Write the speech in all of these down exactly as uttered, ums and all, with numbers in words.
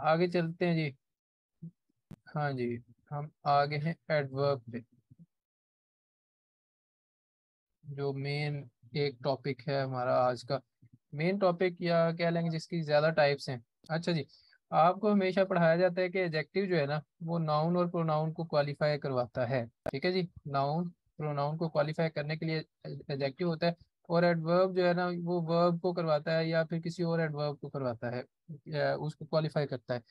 आगे चलते हैं जी। हाँ जी, हम आगे हैं एडवर्ब पे, जो मेन एक टॉपिक है हमारा आज का। मेन टॉपिक या कह लेंगे जिसकी ज़्यादा टाइप्स हैं। अच्छा जी, आपको हमेशा पढ़ाया जाता है कि एडजेक्टिव जो है ना वो नाउन और प्रोनाउन को क्वालिफाई करवाता है। ठीक है जी, नाउन प्रोनाउन को क्वालिफाई करने के लिए एडजेक्टिव होता है, और एडवर्ब जो है ना वो वर्ब को करवाता है या फिर किसी और एडवर्ब को करवाता है, या उसको क्वालिफाई करता है।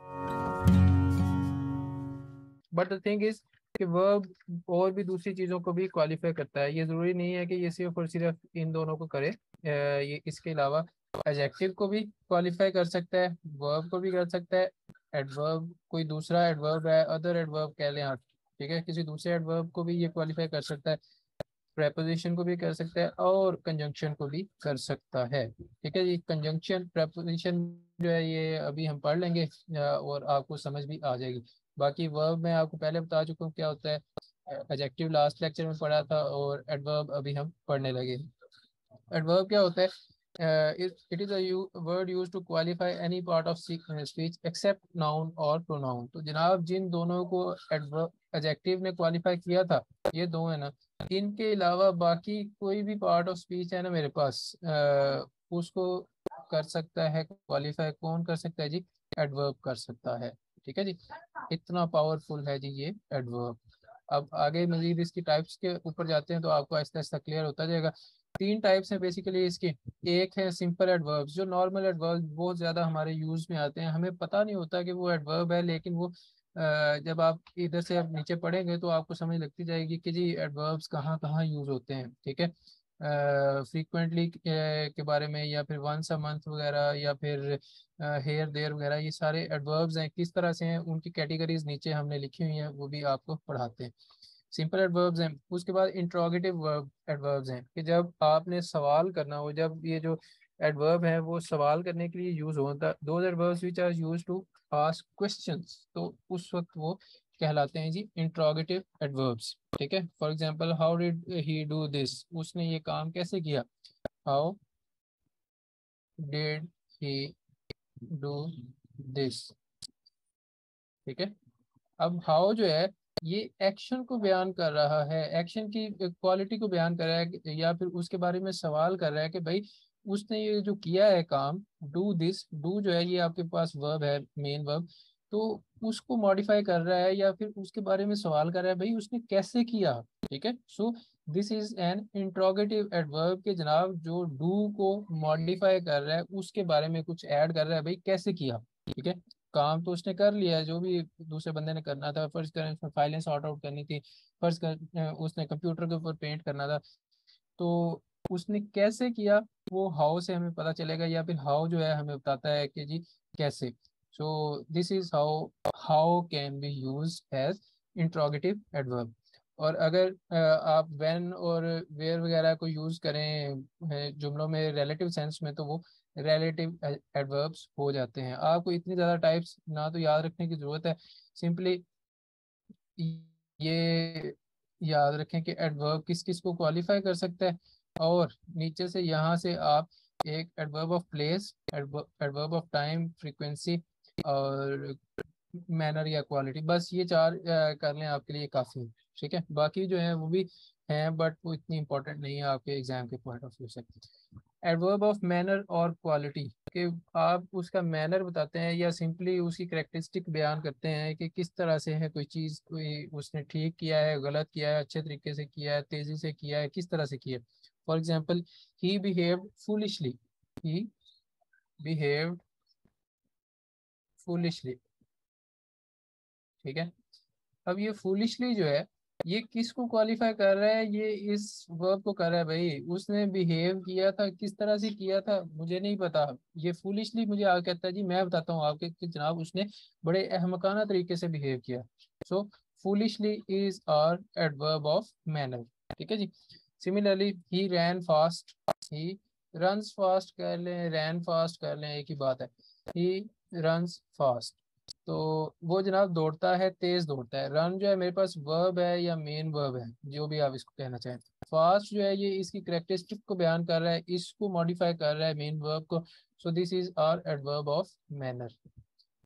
बट द थिंग इज कि वर्ब और भी दूसरी चीज़ों को भी क्वालिफाई करता है। ये ज़रूरी नहीं है कि ये सिर्फ और सिर्फ इन दोनों को करे। अ, ये इसके अलावा एडजेक्टिव को भी क्वालिफाई कर सकता है, वर्ब को भी कर सकता है, एडवर्ब कोई दूसरा एडवर्ब है, अदर एडवर्ब कह लें आप, ठीक है, किसी दूसरे एडवर्ब को भी ये क्वालिफाई कर सकता है, प्रेपोजिशन को भी कर सकता है, और कंजंक्शन को भी कर सकता है। ठीक है जी, कंजंक्शन प्रेपोजिशन जो है ये अभी हम पढ़ लेंगे अ, और आपको समझ भी आ जाएगी। बाकी वर्ब मैं आपको पहले बता चुका हूँ क्या होता है। एडजेक्टिव लास्ट लेक्चर में पढ़ा था, और एडवर्ब अभी हम पढ़ने लगे। एडवर्ब क्या होता है? It is a word use to qualify any part of speech except noun और प्रोनाउन। तो जनाब जिन दोनों को एडवर्ब एडजेक्टिव ने क्वालिफाई किया था, ये दो है ना, इनके अलावा बाकी कोई भी पार्ट ऑफ स्पीच है ना मेरे पास, अ, उसको कर सकता है क्वालिफाई। कौन कर सकता है जी? एडवर्ब कर सकता है। ठीक है जी, इतना पावरफुल है जी ये एडवर्ब। अब आगे मजीद इसकी टाइप्स के ऊपर जाते हैं तो आपको आहिस्ता आहिस्ता क्लियर होता जाएगा। तीन टाइप्स हैं बेसिकली इसकी। एक है सिंपल एडवर्ब्स, जो नॉर्मल एडवर्ब बहुत ज़्यादा हमारे यूज़ में आते हैं, हमें पता नहीं होता कि वो एडवर्ब है, लेकिन वो अ, जब आप इधर से अब नीचे पढ़ेंगे तो आपको समझ लगती जाएगी कि जी एडवर्ब्स कहाँ कहाँ यूज़ होते हैं। ठीक है, फ्रीक्वेंटली के बारे में, या फिर वंस अ मंथ वगैरह, या फिर हेयर देयर वगैरह, ये सारे एडवर्ब्स हैं, किस तरह से हैं उनकी कैटेगरीज नीचे हमने लिखी हुई हैं, वो भी आपको पढ़ाते हैं। सिंपल एडवर्ब्स हैं। उसके बाद इंट्रोगेटिव वर्ब एडवर्ब्स हैं, कि जब आपने सवाल करना हो, जब ये जो एडवर्ब है वो सवाल करने के लिए यूज होता है, those adverbs which are used to ask questions, तो उस वक्त वो कहलाते हैं जी इंट्रोगेटिव एडवर्ब्स। ठीक है, for example how did he do this, उसने ये काम कैसे किया। How did he do this. ठीक है, अब हाउ जो है ये एक्शन को बयान कर रहा है, एक्शन की क्वालिटी को बयान कर रहा है, कि- या फिर उसके बारे में सवाल कर रहा है कि भाई उसने ये जो किया है काम, डू दिस, डू जो है ये आपके पास वर्ब है, मेन वर्ब, तो उसको मॉडिफाई कर रहा है या फिर उसके बारे में सवाल कर रहा है भाई उसने कैसे किया। ठीक है, so this is an interrogative adverb, के जनाब जो डू को मॉडिफाई कर रहा है उसके बारे में कुछ ऐड कर रहा है, भाई कैसे किया। ठीक है, काम तो उसने कर लिया है जो भी दूसरे बंदे ने करना था। फर्स्ट करें उसमें फाइलें सॉर्ट आउट करनी थी, फर्स्ट कर उसने कंप्यूटर के ऊपर पेंट करना था, तो उसने कैसे किया वो हाउ से हमें पता चलेगा, या फिर हाउ जो है हमें बताता है कि जी कैसे। So this is how how can be use as interrogative adverb. और अगर अ, आप व्हेन और वेयर वगैरह को यूज करें अ, जुमलों में रिलेटिव सेंस में, तो वो रिलेटिव एडवर्ब्स हो जाते हैं। आपको इतनी ज़्यादा टाइप्स ना तो याद रखने की ज़रूरत है, सिंपली ये याद रखें कि एडवर्ब किस किस को क्वालिफाई कर सकता है, और नीचे से यहाँ से आप एक adverb of place, adverb of time, frequency, और मैनर या क्वालिटी, बस ये चार अ, कर लें आपके लिए काफ़ी है। ठीक है, बाकी जो है वो भी हैं बट वो इतनी इंपॉर्टेंट नहीं है आपके एग्जाम के पॉइंट ऑफ व्यू से। एडवर्ब ऑफ मैनर और क्वालिटी, कि आप उसका मैनर बताते हैं या सिंपली उसकी करेक्टरिस्टिक बयान करते हैं कि किस तरह से है कोई चीज़, कोई उसने ठीक किया है, गलत किया है, अच्छे तरीके से किया है, तेज़ी से किया है, किस तरह से किया है। For example, he behaved foolishly, he behaved foolishly. ठीक है, अब ये फूलिशली जो है ये किसको क्वालिफाई कर रहा है? ये इस वर्ब को कर रहा है, भाई उसने बिहेव किया था, किस तरह से किया था मुझे नहीं पता। ये फूलिशली मुझे आ कहता है जी, मैं बताता हूँ आपके कि जनाब उसने बड़े अहमकाना तरीके से बिहेव किया। So foolishly is are adverb of manner. ठीक है जी, similarly he ran fast, he runs fast कर लें, रैन फास्ट कर लें, एक ही बात है। ही रन्स फास्ट, तो वो जनाब दौड़ता है, तेज दौड़ता है। रन जो है मेरे पास वर्ब है या मेन वर्ब है, जो भी आप इसको कहना चाहें। फास्ट जो है ये इसकी करेक्टरिस्टिक को बयान कर रहा है, इसको मॉडिफाई कर रहा है मेन वर्ब को। So this is are adverb of manner.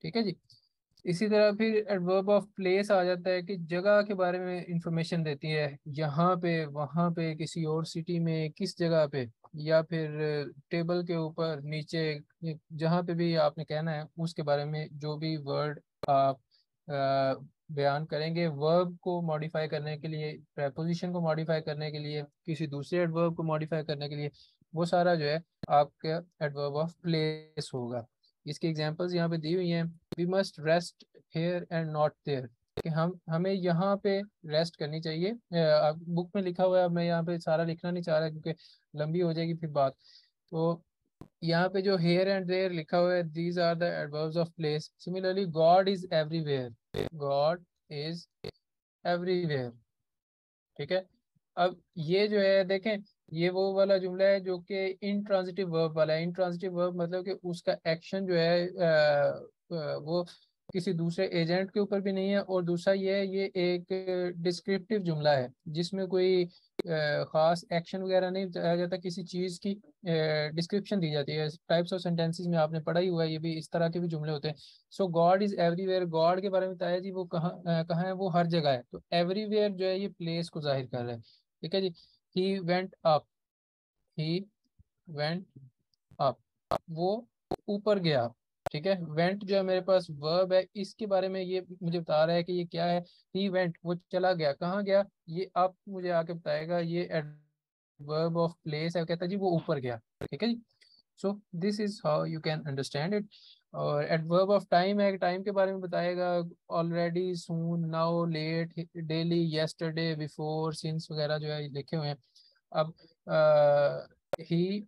ठीक है जी। इसी तरह फिर एडवर्ब ऑफ प्लेस आ जाता है कि जगह के बारे में इंफॉर्मेशन देती है, यहाँ पे, वहाँ पे, किसी और सिटी में, किस जगह पे, या फिर टेबल के ऊपर, नीचे, जहाँ पे भी आपने कहना है उसके बारे में जो भी वर्ड आप अ, बयान करेंगे, वर्ब को मॉडिफाई करने के लिए, प्रेपोजिशन को मॉडिफाई करने के लिए, किसी दूसरे एडवर्ब को मॉडिफाई करने के लिए, वो सारा जो है आपका एडवर्ब ऑफ प्लेस होगा। इसकी एग्जांपल्स यहाँ पे दी हुई हैं। We must rest here and not there, कि हम हमें यहाँ पे रेस्ट करनी चाहिए। बुक में लिखा हुआ है, मैं यहाँ पे सारा लिखना नहीं चाह रहा क्योंकि लंबी हो जाएगी फिर बात। तो यहाँ पे जो हेयर एंड देयर लिखा हुआ है, these are the adverbs of place. Similarly God is everywhere, God is everywhere. ठीक है। अब ये जो है देखें, ये वो वाला जुमला है जो कि इंट्रांजिटिव वर्ब वाला है। इंट्रांजिटिव वर्ब मतलब कि उसका एक्शन जो है अ, अ, वो किसी दूसरे एजेंट के ऊपर भी नहीं है, और दूसरा ये है, ये एक डिस्क्रिप्टिव जुमला है जिसमें कोई अ, खास एक्शन वगैरह नहीं बताया जाता, किसी चीज़ की डिस्क्रिप्शन दी जाती है। टाइप्स ऑफ सेंटेंसेस में आपने पढ़ा ही हुआ है, ये भी इस तरह के भी जुमले होते हैं। So God is everywhere, God के बारे में बताया जी, वो कहाँ अ, कहाँ है, वो हर जगह है। तो एवरीवेयर जो है ये प्लेस को जाहिर कर रहा है। ठीक है जी। He went up, he went up, वो ऊपर गया। ठीक है। वेंट जो है मेरे पास वर्ब है, इसके बारे में ये मुझे बता रहा है कि ये क्या है। ही वेंट, वो चला गया। कहाँ गया, ये आप मुझे आके बताएगा। ये एडवर्ब ऑफ प्लेस है, कहता है जी वो ऊपर गया। ठीक है जी। So this is how you can understand it. और एडवर्ब ऑफ टाइम है, टाइम के बारे में बताएगा। Already, soon, now, late, daily, yesterday, before, since वगैरह जो है ये लिखे हुए हैं। अब he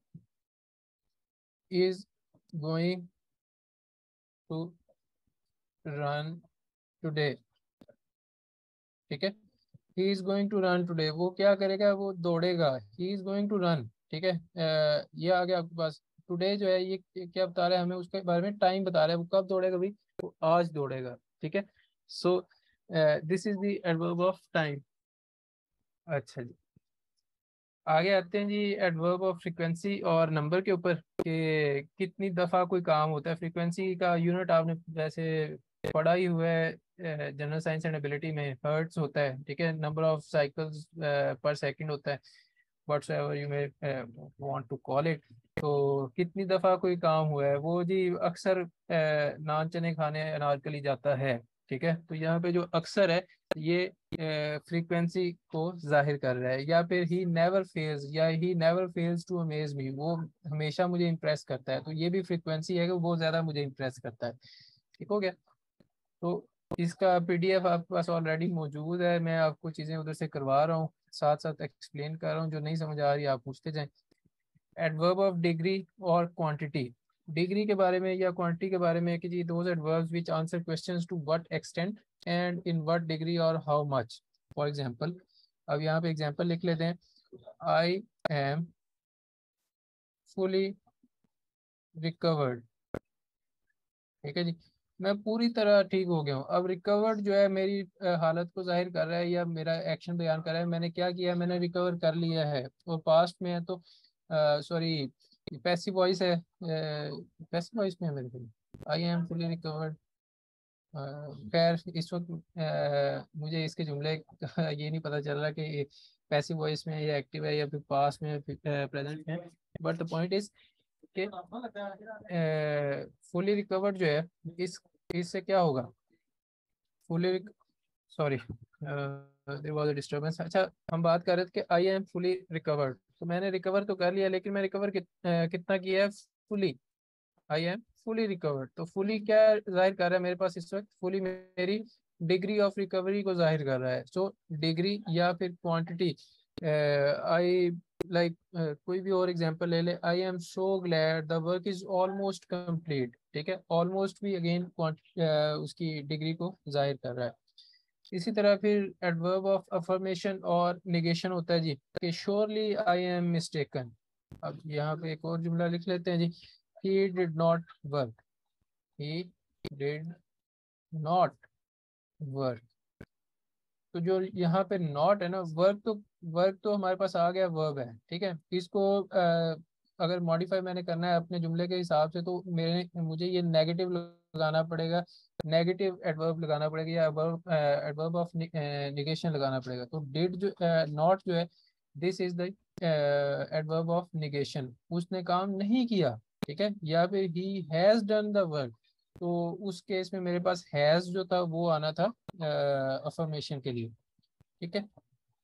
is going to run today. ठीक है। He is going to run today, वो क्या करेगा, वो दौड़ेगा। He is going to run. ठीक है। अ, ये आ गया आपके पास। टुडे जो है ये ये क्या बता रहा है हमें, उसके बारे में टाइम बता रहा है, वो कब दौड़ेगा भाई, वो आज दौड़ेगा। ठीक है। So this is the adverb of time. अच्छा जी। आगे आते हैं जी एडवर्ब ऑफ फ्रीक्वेंसी और नंबर के ऊपर, कि कितनी दफ़ा कोई काम होता है। फ्रीक्वेंसी का यूनिट आपने वैसे पढ़ा ही हुआ है जनरल साइंस एंड एबिलिटी में, हर्ट्स होता है। ठीक है। Number of cycles per second होता है, whatsoever you may want to call it. तो कितनी दफ़ा कोई काम हुआ है, वो जी अक्सर अ, नान चने खाने अनारकली जाता है। ठीक है। तो यहाँ पे जो अक्सर है, ये फ्रीक्वेंसी को जाहिर कर रहा है। या फिर ही नेवर फेल्स, या he never fails to amaze me, वो हमेशा मुझे इम्प्रेस करता है। तो ये भी फ्रीक्वेंसी है कि वो बहुत ज़्यादा मुझे इम्प्रेस करता है। ठीक हो गया। तो इसका पीडीएफ आपके पास ऑलरेडी मौजूद है, मैं आपको चीज़ें उधर से करवा रहा हूँ, साथ साथ एक्सप्लेन कर रहा हूँ। जो नहीं समझ आ रही आप पूछते जाएं। एडवर्ब ऑफ डिग्री और क्वांटिटी, डिग्री के बारे में या क्वांटिटी के बारे में कि जी those adverbs which answer questions to what extent and in what degree और हाउ मच। फॉर एग्जांपल, अब यहाँ पे एग्जांपल लिख लेते हैं। I am fully recovered. ठीक है जी। मैं पूरी तरह ठीक हो गया हूँ। अब रिकवर्ड जो है मेरी अ, हालत को जाहिर कर रहा है, या मेरा एक्शन बयान कर रहा है, मैंने क्या किया है, मैंने रिकवर कर लिया है। और पास्ट में है तो सॉरी, पैसिव वॉइस है, पैसिव वॉइस में है मेरे को। I am fully recovered. खैर इस वक्त अ, मुझे इसके जुमले का ये नहीं पता चल रहा कि पैसिव वॉइस में ये एक्टिव है या फिर पास्ट में प्रेजेंट है। बट द पॉइंट इज कि फुली रिकवर्ड जो है, इस इससे क्या होगा, fully, sorry there was a disturbance. अच्छा, हम बात कर रहे थे कि आई एम फुली रिकवर्ड। तो मैंने रिकवर तो कर लिया, लेकिन मैं रिकवर कित, अ, कितना किया है, fully. I am fully recovered, तो फुली क्या जाहिर कर रहा है मेरे पास इस वक्त, फुली मेरी डिग्री ऑफ रिकवरी को जाहिर कर रहा है। सो डिग्री या फिर क्वांटिटी, आई लाइक कोई भी और एग्जांपल ले ले। I am so glad the work is almost complete. ठीक है। ऑलमोस्ट भी अगेन उसकी डिग्री को जाहिर कर रहा है। इसी तरह फिर एडवर्ब ऑफ अफर्मेशन और निगेशन होता है जी, कि श्योरली आई एम मिस्टेकन। अब यहाँ पे एक और जुमला लिख लेते हैं जी। He did not work, he did not work. तो जो यहाँ पे नॉट है ना, वर्क तो, वर्क तो हमारे पास आ गया, वर्ब है। ठीक है। इसको अ, अगर मॉडिफाई मैंने करना है अपने जुमले के हिसाब से, तो मेरे मुझे ये नेगेटिव लगाना पड़ेगा, नेगेटिव एडवर्ब लगाना पड़ेगा, या एडवर्ब ऑफ निगेशन लगाना पड़ेगा। तो डिड जो नॉट जो है, this is the adverb of negation, उसने काम नहीं किया, ठीक है। या फिर he has done the work, तो उस केस में मेरे पास हैज जो था वो आना था अफर्मेशन के लिए, ठीक है।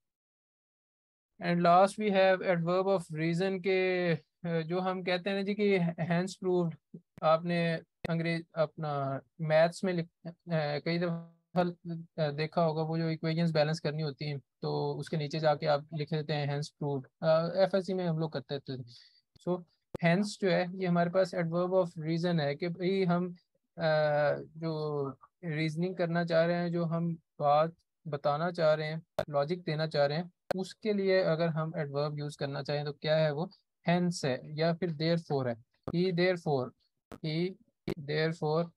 And last we have adverb of reason के, अ, जो हम कहते हैं ना जी कि हैंस प्रूव्ड, आपने अंग्रेज अपना मैथ्स में लिख अ, कई दफा अ, देखा होगा, वो जो इक्वेशंस बैलेंस करनी होती हैं तो उसके नीचे जाके आप लिख देते हैं हैंस प्रूव्ड, एफएससी में हम लोग करते थे। सो हैंस जो है ये हमारे पास एडवर्ब ऑफ रीजन है कि भाई हम अ, जो रीजनिंग करना चाह रहे हैं, जो हम बात बताना चाह रहे हैं, लॉजिक देना चाह रहे हैं, उसके लिए अगर हम एडवर्ब यूज करना चाहें तो क्या है वो, हेंस है या फिर देयरफॉर है। He therefore, he therefore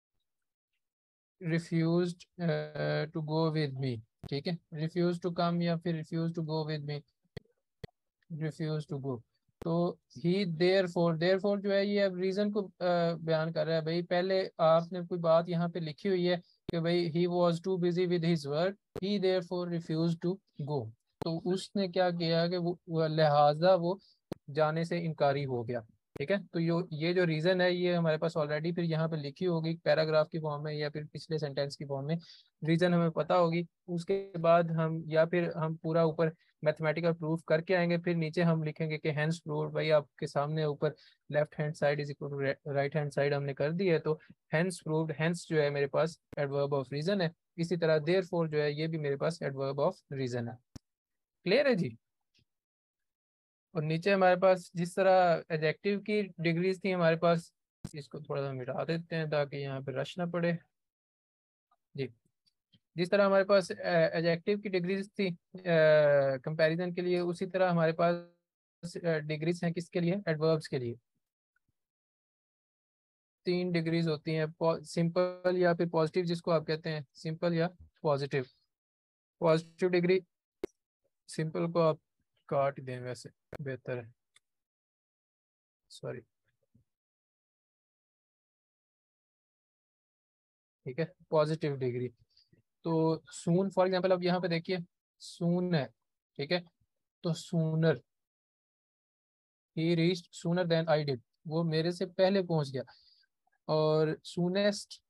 refused to go with me, ठीक है। रिफ्यूज टू कम या फिर refuse to go with me, refuse to go. तो ही देयरफॉर, देयरफॉर जो है ये अब रीजन को uh, बयान कर रहा है। भाई पहले आपने कोई बात यहाँ पे लिखी हुई है कि भाई he was too busy with his work, he therefore refuse to go. तो उसने क्या किया कि वो, वो लिहाजा वो जाने से इनकारी हो गया, ठीक है। तो यो ये जो रीजन है ये हमारे पास ऑलरेडी फिर यहाँ पे लिखी होगी पैराग्राफ की फॉर्म में या फिर पिछले सेंटेंस की फॉर्म में, रीजन हमें पता होगी। उसके बाद हम या फिर हम पूरा ऊपर मैथमेटिकल प्रूफ करके आएंगे, फिर नीचे हम लिखेंगे कि हैंस प्रूव्ड, भाई आपके सामने ऊपर left hand side is equal to right hand side हमने कर दी है, तो हैंस प्रूव्ड, हैंस जो है मेरे पास एडवर्ब ऑफ रीजन है। इसी तरह देयरफॉर जो है ये भी मेरे पास एडवर्ब ऑफ रीजन है। क्लियर है जी। और नीचे हमारे पास जिस तरह एडजेक्टिव की डिग्रीज थी हमारे पास, इसको थोड़ा सा मिटा देते हैं ताकि यहाँ पे रश ना पड़े जी। जिस तरह हमारे पास एडजेक्टिव की डिग्रीज थी कंपैरिजन के लिए, उसी तरह हमारे पास डिग्रीज हैं किसके लिए, एडवर्ब्स के लिए। तीन डिग्रीज होती हैं, सिंपल या फिर पॉजिटिव जिसको आप कहते हैं, सिंपल या पॉजिटिव। पॉजिटिव डिग्री, सिंपल को आप काट दें वैसे बेहतर है, सॉरी, ठीक है। पॉजिटिव डिग्री तो सून, फॉर एग्जांपल अब यहाँ पे देखिए सून है, ठीक है। तो sooner, he reached sooner than I did, वो मेरे से पहले पहुंच गया। और सूनेस्ट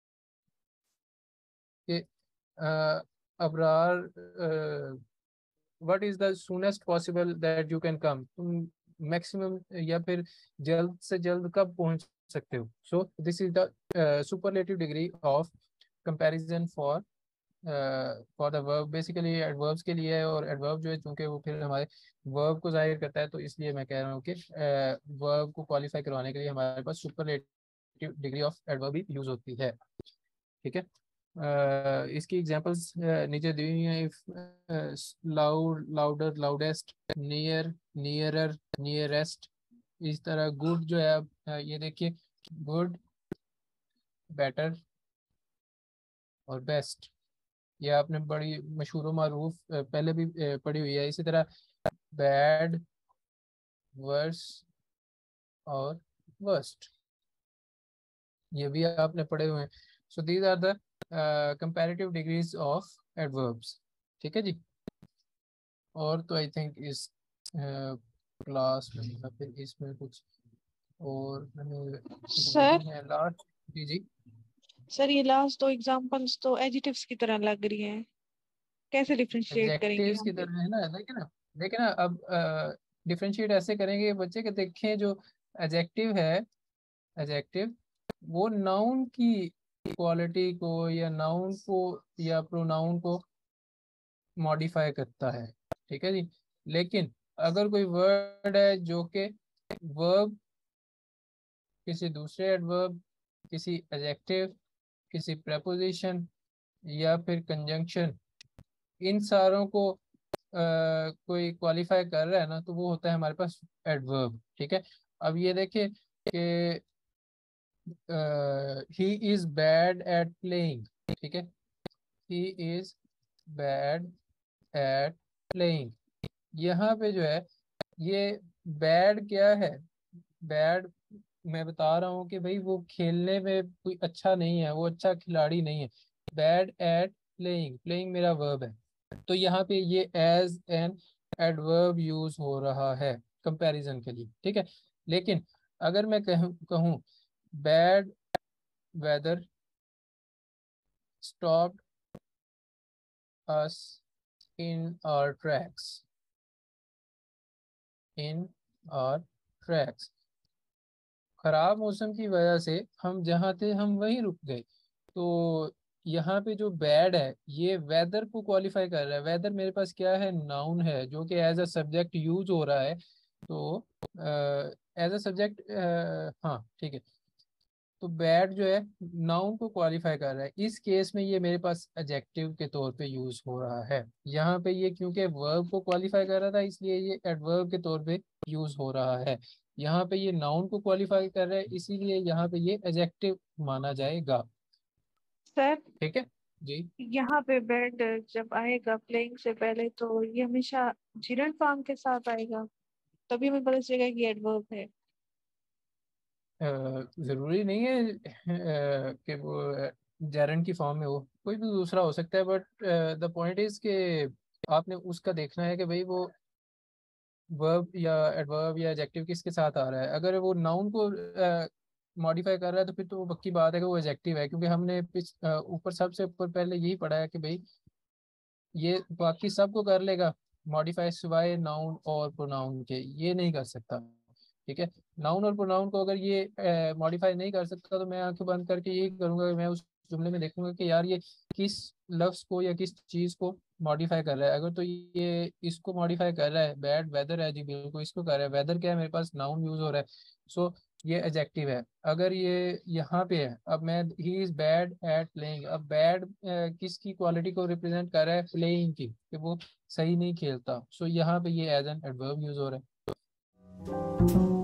के अ, Abrar, what is the soonest possible that you can come, तुम मैक्सिमम या फिर जल्द से जल्द कब पहुंच सकते हो। So this is the superlative degree of comparison for for the verb, basically adverbs के लिए है। और एडवर्ब जो है चूंकि वो फिर हमारे वर्ब को जाहिर करता है, तो इसलिए मैं कह रहा हूँ कि वर्ब को क्वालिफाई करवाने के लिए हमारे पास सुपरलेटिव डिग्री ऑफ एडवर्ब ही यूज होती है, ठीक है। अ, इसकी एग्जांपल्स नीचे दी हुई हैं। If loud, louder, loudest, near, nearer, nearest. इस तरह गुड जो है आप अ, ये देखिए, गुड, बेटर और बेस्ट, ये आपने बड़ी मशहूर मारूफ पहले भी अ, पढ़ी हुई है। इसी तरह बैड, वर्स और वर्स्ट, ये भी आपने पढ़े हुए हैं। So these are the comparative degrees of adverbs, ठीक है जी। और तो आई थिंक इस क्लास में या फिर इसमें कुछ और हमें सर, नहीं है लास्ट। जी जी। सर ये लास्ट दो एग्जांपल्स तो एडजेक्टिव्स की तरह लग रही हैं, कैसे डिफरेंशिएट करेंगे एडजेक्टिव्स हम की फिर? तरह है ना, देखिए ना, देखिए ना अब डिफरेंशिएट ऐसे करेंगे बच्चे के, देखें जो एडजेक्टिव है, एडजेक्टिव वो नाउन की क्वालिटी को या नाउन को या प्रोनाउन को मॉडिफाई करता है, ठीक है जी। लेकिन अगर कोई वर्ड है जो कि वर्ब, किसी दूसरे एडवर्ब, किसी एडजेक्टिव, किसी प्रेपोजिशन या फिर कंजंक्शन, इन सारों को अ, कोई क्वालिफाई कर रहा है ना, तो वो होता है हमारे पास एडवर्ब, ठीक है। अब ये देखिए कि he is bad at playing, ठीक है। He is bad at playing, यहाँ पे जो है ये बैड क्या है, बैड मैं बता रहा हूँ कि भाई वो खेलने में कोई अच्छा नहीं है, वो अच्छा खिलाड़ी नहीं है। बैड एट प्लेइंग, प्लेइंग मेरा वर्ब है, तो यहाँ पे ये एज एन एडवर्ब यूज हो रहा है कंपैरिजन के लिए, ठीक है। लेकिन अगर मैं कहूँ कहूँ bad weather stopped us in our tracks, in our tracks, खराब मौसम की वजह से हम जहाँ थे हम वहीं रुक गए। तो यहाँ पे जो बैड है ये वेदर को क्वालिफाई कर रहा है। वेदर मेरे पास क्या है, नाउन है जो कि एज अ सब्जेक्ट यूज हो रहा है। तो एज अ सब्जेक्ट, हाँ ठीक है। तो बैड जो है नाउन को क्वालिफाई कर रहा है, इस केस में ये मेरे पास एडजेक्टिव के तौर पे यूज हो रहा है। यहाँ पे ये क्योंकि वर्ब को क्वालिफाई कर रहा था इसलिए ये एडवर्ब के तौर पे यूज हो रहा है। यहाँ पे ये नाउन को क्वालिफाई कर रहा है इसीलिए यहाँ पे ये एडजेक्टिव माना जाएगा। सर ठीक है जी। यहाँ पे बेड जब आएगा प्लेइंग से पहले तो ये हमेशा जिरंड फॉर्म के साथ आएगा, तभी हमें पता चलेगा कि एडवर्ब है। अ, जरूरी नहीं है अ, कि वो जैरन की फॉर्म में हो, कोई भी दूसरा हो सकता है, बट द पॉइंट इज कि आपने उसका देखना है कि भाई वो वर्ब या एडवर्ब या एडजेक्टिव किसके साथ आ रहा है। अगर वो नाउन को मॉडिफाई कर रहा है तो फिर तो वो पक्की बात है कि वो एडजेक्टिव है, क्योंकि हमने पिछ अ, ऊपर सबसे ऊपर पहले यही पढ़ा है कि भाई ये बाकी सबको कर लेगा मॉडिफाई, सिवाय नाउन और प्रोनाउन के ये नहीं कर सकता। ठीक है, नाउन और प्रोनाउन को अगर ये मॉडिफाई नहीं कर सकता तो मैं आंखें बंद करके यही करूंगा कि मैं उस जुमले में देखूंगा कि यार ये किस लफ्ज को या किस चीज को मॉडिफाई कर रहा है। अगर तो ये इसको मॉडिफाई कर रहा है, बैड वेदर है जी बिल्कुल इसको कर रहा है, वेदर क्या है मेरे पास नाउन यूज हो रहा है, सो ये एडजेक्टिव है। अगर ये यहाँ पे है, अब मैं he is bad at playing, अब बैड किसकी क्वालिटी को रिप्रेजेंट कर रहा है, प्लेइंग की, कि वो सही नहीं खेलता, सो यहाँ पे ये एज एन एडवर्ब यूज हो रहा है।